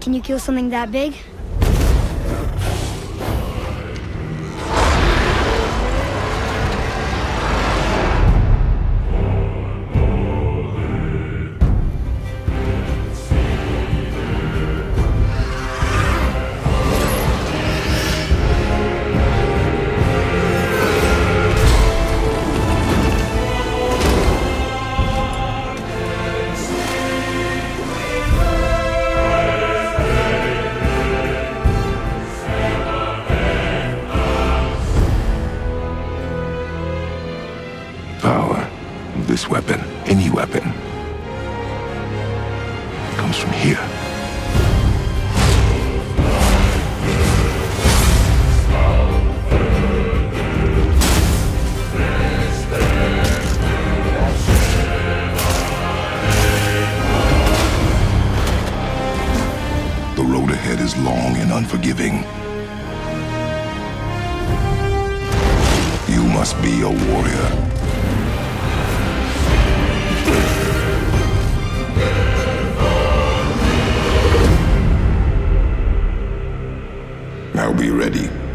Can you kill something that big? This weapon, any weapon, comes from here. The road ahead is long and unforgiving. You must be a warrior. Now be ready.